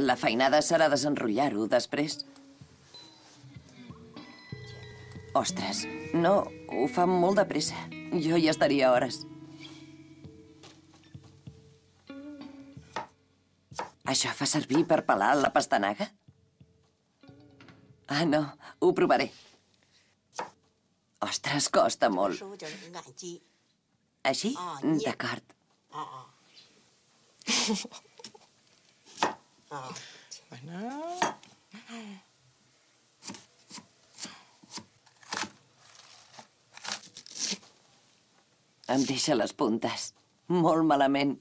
La feinada serà desenrotllar-ho després. Ostres, no, ho fa molt de pressa. Jo hi estaria hores. Això fa servir per pelar la pastanaga? Ah, no, ho provaré. Ostres, costa molt. Així? D'acord. Em deixa les puntes. Molt malament.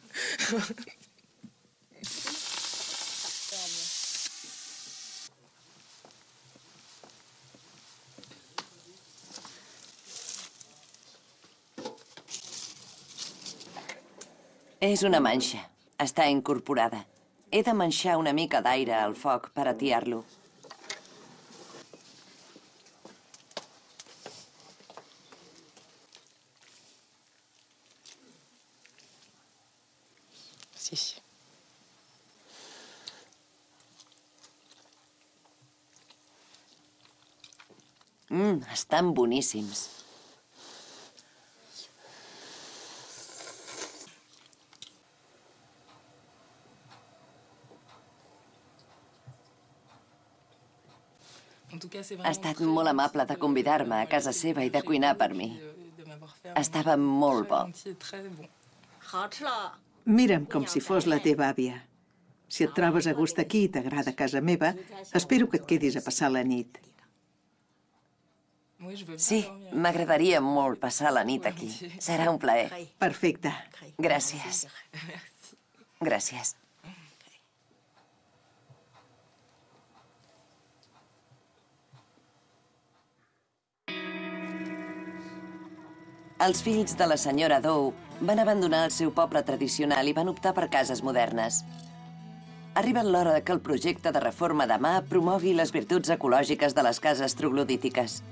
És una manxa. Està incorporada. He de manxar una mica d'aire al foc per atiar-lo. Sí. Estan boníssims. Ha estat molt amable de convidar-me a casa seva i de cuinar per mi. Estava molt bo. Mira'm com si fos la teva àvia. Si et trobes a gust aquí i t'agrada casa meva, espero que et quedis a passar la nit. Sí, m'agradaria molt passar la nit aquí. Serà un plaer. Perfecte. Gràcies. Gràcies. Els fills de la senyora Dou van abandonar el seu poble tradicional i van optar per cases modernes. Ha arribat l'hora que el projecte de reforma de mà promogui les virtuts ecològiques de les cases troglodítiques.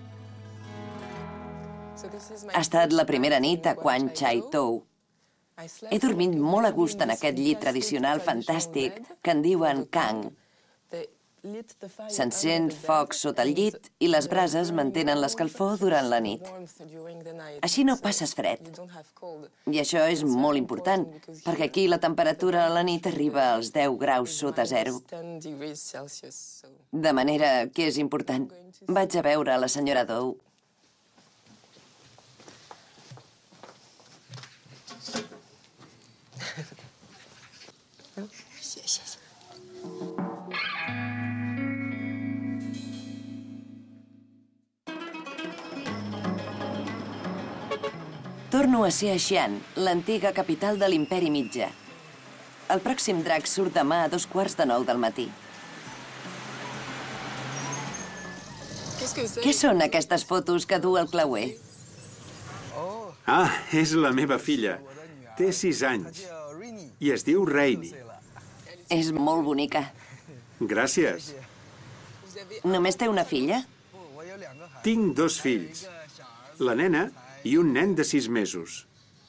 Ha estat la primera nit a Quan Chai Tou. He dormit molt a gust en aquest llit tradicional fantàstic que en diuen Kang. S'encén foc sota el llit i les brases mantenen l'escalfor durant la nit. Així no passes fred. I això és molt important, perquè aquí la temperatura a la nit arriba als 10 graus sota zero. De manera que és important. Vaig a veure a la senyora Dou. Torno a ser a Xi'an, l'antiga capital de l'Imperi Mitjà. El pròxim drac surt demà a 9:15 del matí. Què són aquestes fotos que du el clauer? Ah, és la meva filla. Té 6 anys. I es diu Reini. És molt bonica. Gràcies. Només té una filla? Tinc 2 fills. La nena i un nen de 6 mesos.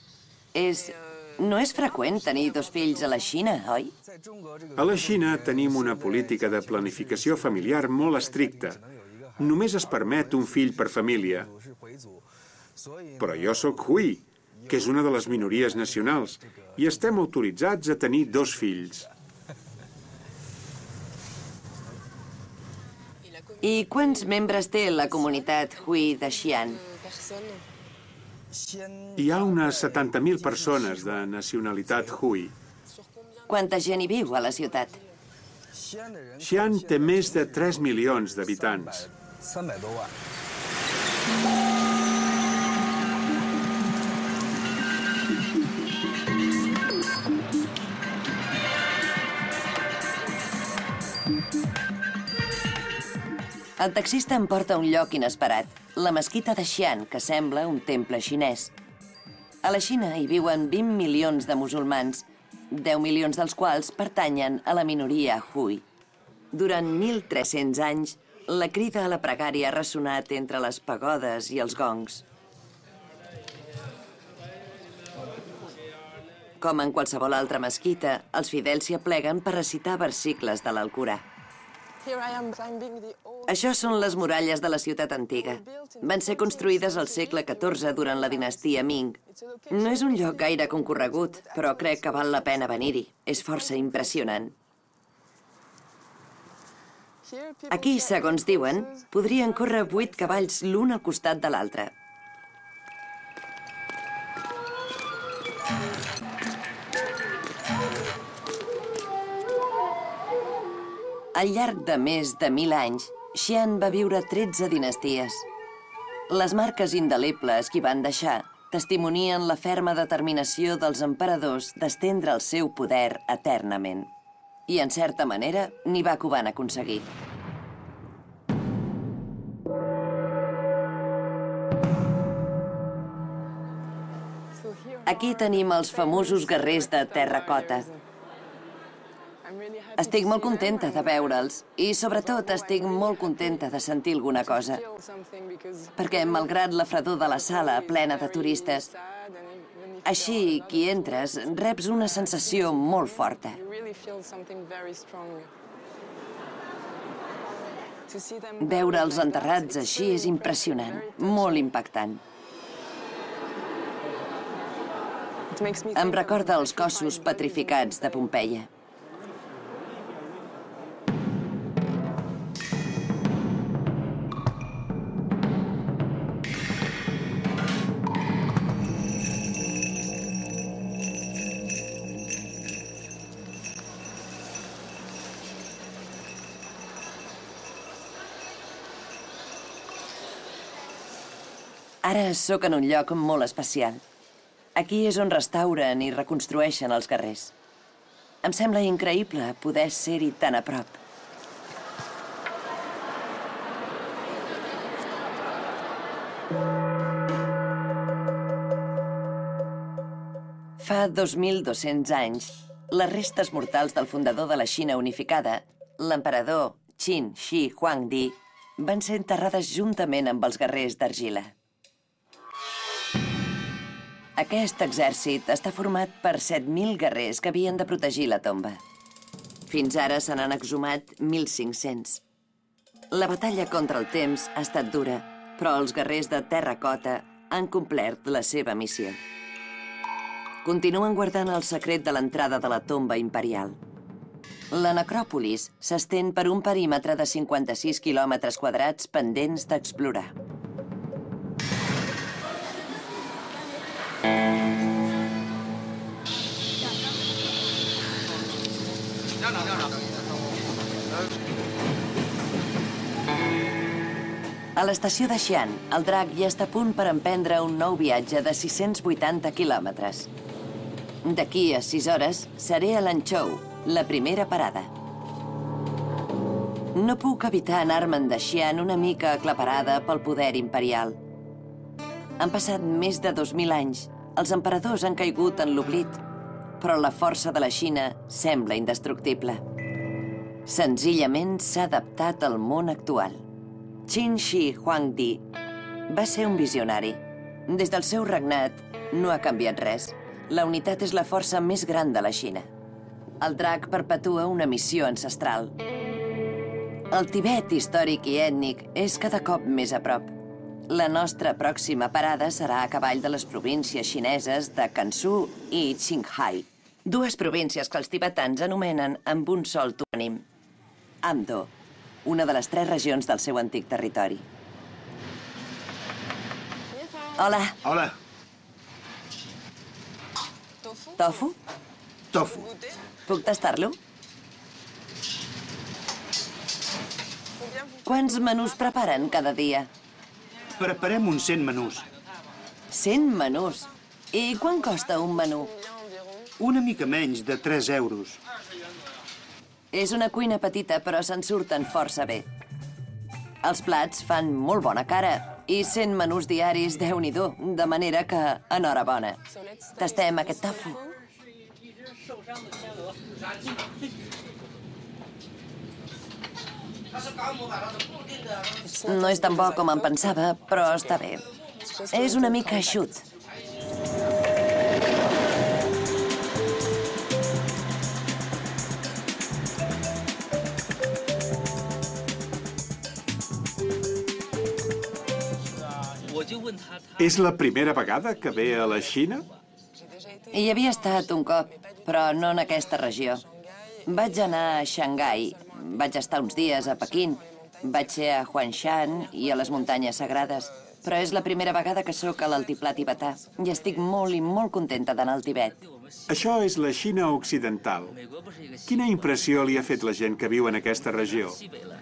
No és freqüent tenir 2 fills a la Xina, oi? A la Xina tenim una política de planificació familiar molt estricta. Només es permet un fill per família. Però jo sóc Hui, que és una de les minories nacionals, i estem autoritzats a tenir 2 fills. I quants membres té la comunitat Hui de Xi'an? Hi ha unes 70.000 persones de nacionalitat Hui. Quanta gent hi viu a la ciutat? Xi'an té més de 3 milions d'habitants. El taxista em porta a un lloc inesperat, la mesquita de Xi'an, que sembla un temple xinès. A la Xina hi viuen 20 milions de musulmans, 10 milions dels quals pertanyen a la minoria Hui. Durant 1.300 anys, la crida a la pregària ha ressonat entre les pagodes i els gongs. Com en qualsevol altra mesquita, els fidels s'hi apleguen per recitar versicles de l'Alcorà. Això són les muralles de la ciutat antiga. Van ser construïdes al segle XIV durant la dinastia Ming. No és un lloc gaire concorregut, però crec que val la pena venir-hi. És força impressionant. Aquí, segons diuen, podrien córrer 8 cavalls l'un al costat de l'altre. Al llarg de més de 1.000 anys, Xi'an va viure 13 dinasties. Les marques indelebles que hi van deixar testimonien la ferma determinació dels emperadors d'estendre el seu poder eternament. I, en certa manera, n'hi va que ho van aconseguir. Aquí tenim els famosos guerrers de terracota. Estic molt contenta de veure'ls i, sobretot, estic molt contenta de sentir alguna cosa. Perquè, malgrat la fredor de la sala plena de turistes, així que hi entres, reps una sensació molt forta. Veure els enterrats així és impressionant, molt impactant. Em recorda els cossos petrificats de Pompeia. Ara sóc en un lloc molt especial. Aquí és on restauren i reconstrueixen els guerrers. Em sembla increïble poder ser-hi tan a prop. Fa 2.200 anys, les restes mortals del fundador de la Xina unificada, l'emperador Qin Shi Huangdi, van ser enterrades juntament amb els guerrers d'argila. Aquest exèrcit està format per 7.000 guerrers que havien de protegir la tomba. Fins ara se n'han exhumat 1.500. La batalla contra el temps ha estat dura, però els guerrers de terracota han complert la seva missió. Continuen guardant el secret de l'entrada de la tomba imperial. La necròpolis s'estén per un perímetre de 56 quilòmetres quadrats pendents d'explorar. A l'estació de Xi'an, el drac ja està a punt per emprendre un nou viatge de 680 quilòmetres. D'aquí a 6 hores seré a Lanzhou, la primera parada. No puc evitar anar-me'n de Xi'an una mica aclaparada pel poder imperial. Han passat més de 2.000 anys, els emperadors han caigut en l'oblit, però la força de la Xina sembla indestructible. Senzillament s'ha adaptat al món actual. Qin Shi Huangdi va ser un visionari. Des del seu regnat no ha canviat res. La unitat és la força més gran de la Xina. El drac perpetua una missió ancestral. El Tibet històric i ètnic és cada cop més a prop. La nostra pròxima parada serà a cavall de les províncies xineses de Gansu i Qinghai, dues províncies que els tibetans anomenen amb un sol topònim, Amdo, una de les 3 regions del seu antic territori. Hola. Hola. Tofu? Tofu. Puc tastar-lo? Quants menús preparen cada dia? Preparem uns 100 menús. 100 menús? I quan costa un menú? Una mica menys de 3 euros. És una cuina petita, però se'n surten força bé. Els plats fan molt bona cara i 100 menús diaris, Déu-n'hi-do, de manera que enhorabona. Tastem aquest tofu. No és tan bo com em pensava, però està bé. És una mica eixut. És la primera vegada que ve a la Xina? Hi havia estat un cop, però no en aquesta regió. Vaig anar a Xangai, vaig estar uns dies a Pequín, vaig ser a Huangshan i a les muntanyes sagrades, però és la primera vegada que sóc a l'altiplà tibetà i estic molt i molt contenta d'anar al Tibet. Això és la Xina occidental. Quina impressió li ha fet la gent que viu en aquesta regió?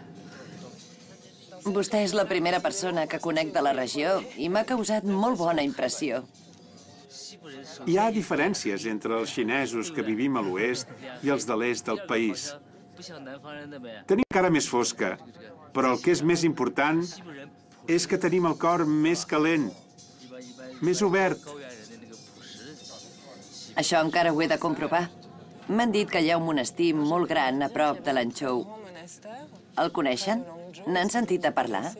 Vostè és la primera persona que conec de la regió i m'ha causat molt bona impressió. Hi ha diferències entre els xinesos que vivim a l'oest i els de l'est del país. Tenim cara més fosca, però el que és més important és que tenim el cor més calent, més obert. Això encara ho he de comprovar. M'han dit que hi ha un monestir molt gran a prop de Lanzhou. El coneixen? N'han sentit a parlar?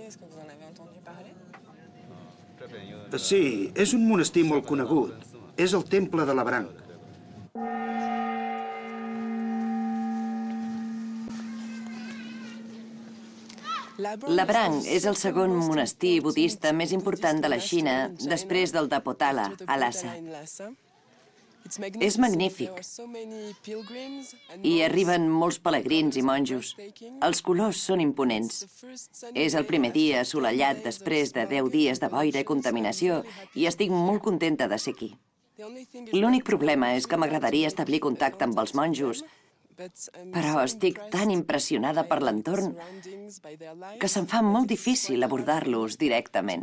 Sí, és un monestir molt conegut. És el temple de Labranc. Labranc és el segon monestir budista més important de la Xina després del de Potala, a Lhasa. És magnífic. Hi arriben molts pelegrins i monjos. Els colors són imponents. És el primer dia assolellat després de 10 dies de boira i contaminació i estic molt contenta de ser aquí. L'únic problema és que m'agradaria establir contacte amb els monjos, però estic tan impressionada per l'entorn que se'm fa molt difícil abordar-los directament.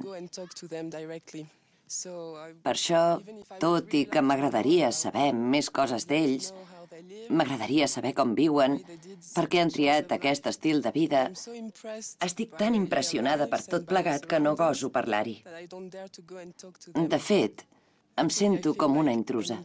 Per això, tot i que m'agradaria saber més coses d'ells, m'agradaria saber com viuen, per què han triat aquest estil de vida, estic tan impressionada per tot plegat que no goso parlar-hi. De fet, em sento com una intrusa.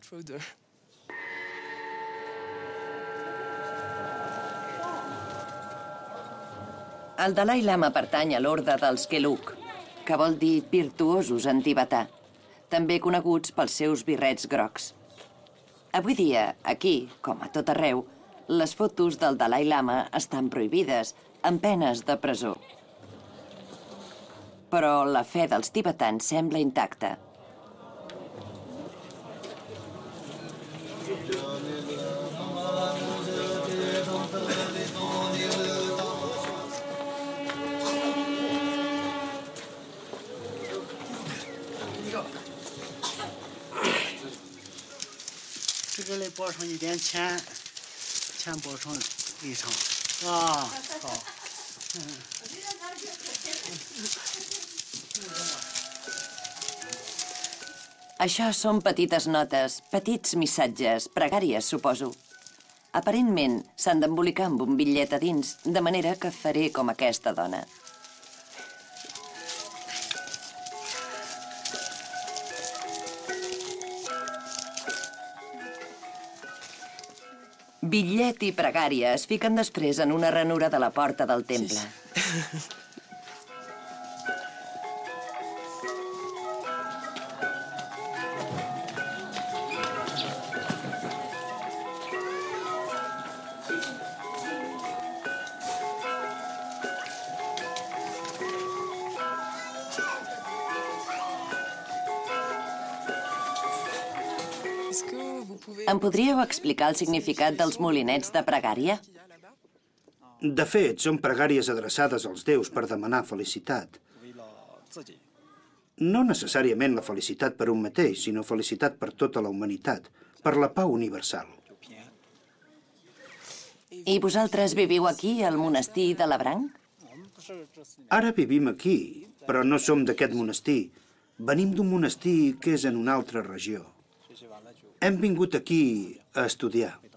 El Dalai Lama pertany a l'orde dels Gelug, que vol dir virtuosos en tibetà, també coneguts pels seus birrets grocs. Avui dia, aquí, com a tot arreu, les fotos del Dalai Lama estan prohibides, amb penes de presó. Però la fe dels tibetans sembla intacta. Això són petites notes, petits missatges, pregàries, suposo. Aparentment, s'han d'embolicar amb un bitllet a dins, de manera que faré com aquesta dona. Bitllet i pregària es fiquen després en una ranura de la porta del temple. Em podríeu explicar el significat dels molinets de pregària? De fet, són pregàries adreçades als déus per demanar felicitat. No necessàriament la felicitat per un mateix, sinó felicitat per tota la humanitat, per la pau universal. I vosaltres viviu aquí, al monestir de Labranc? Ara vivim aquí, però no som d'aquest monestir. Venim d'un monestir que és en una altra regió. Hem vingut aquí a estudiar.